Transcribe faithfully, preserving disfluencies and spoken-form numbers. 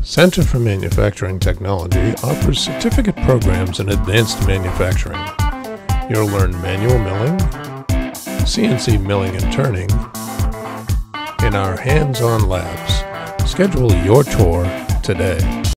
Center for Manufacturing Technology offers certificate programs in advanced manufacturing. You'll learn manual milling, C N C milling and turning, in our hands-on labs. Schedule your tour today.